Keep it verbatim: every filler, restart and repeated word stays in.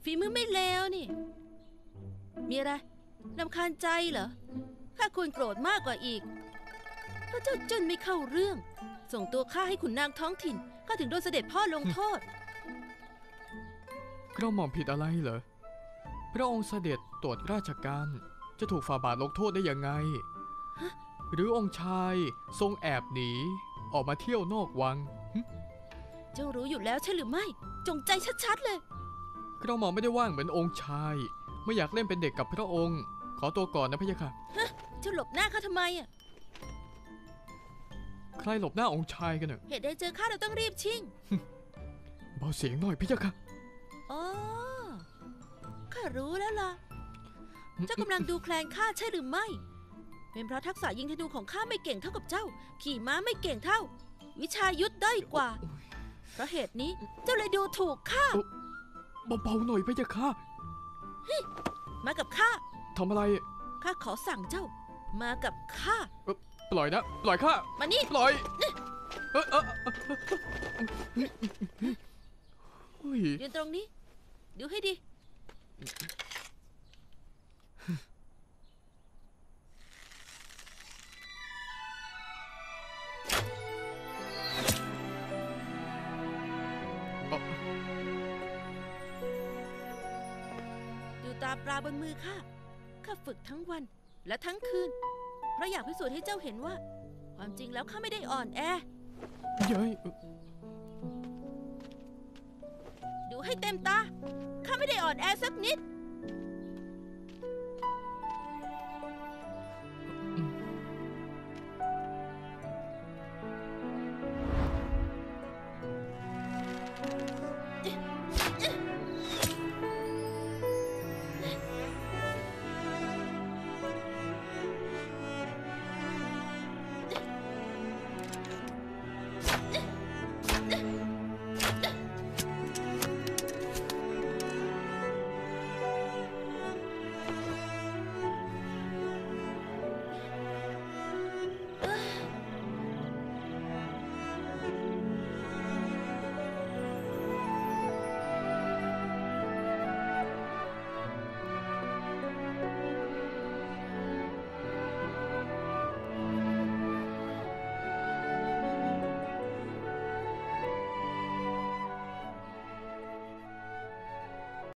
ฝีมือไม่เลวนี่มีอะไรรำคาญใจเหรอข้าควรโกรธมากกว่าอีกเพราะเจ้าจนไม่เข้าเรื่องส่งตัวข้าให้ขุนนางท้องถิ่นข้าถึงโดนเสด็จพ่อลงโทษกระหม่อมผิดอะไรเหรอพระองค์เสด็จตรวจราชการจะถูกฝ่าบาทลงโทษได้ยังไงหรือองค์ชายทรงแอบหนีออกมาเที่ยวนอกวังเจ้ารู้อยู่แล้วใช่หรือไม่จงใจชัดๆเลยกระหม่อมไม่ได้ว่างเหมือนองค์ชายไม่อยากเล่นเป็นเด็กกับพระองค์ขอตัวก่อนนะพะยะค่ะฮะเจ้าหลบหน้าข้าทำไมอ่ะใครหลบหน้าองค์ชายกันเนอะเหตุใดเจอข้าเราต้องรีบชิ่งเบาเสียงหน่อยพะยะค่ะอ๋อข้ารู้แล้วล่ะเจ้ากำลังดูแคลนข้าใช่หรือไม่เป็นเพราะทักษะยิงธนูของข้าไม่เก่งเท่ากับเจ้าขี่ม้าไม่เก่งเท่าวิชายุทธด้อยกว่าเพราะเหตุนี้เจ้าเลยดูถูกข้าเบาๆหน่อยพะยะค่ะมากับข้าทำอะไรข้าขอสั่งเจ้ามากับข้าปล่อยนะปล่อยข้ามานี่ปล่อยเออเออยืนตรงนี้ดูให้ดีตาปลาบนมือข้าข้าฝึกทั้งวันและทั้งคืนเพราะอยากพิสูจน์ให้เจ้าเห็นว่าความจริงแล้วข้าไม่ได้อ่อนแอเย้ยดูให้เต็มตาข้าไม่ได้อ่อนแอสักนิด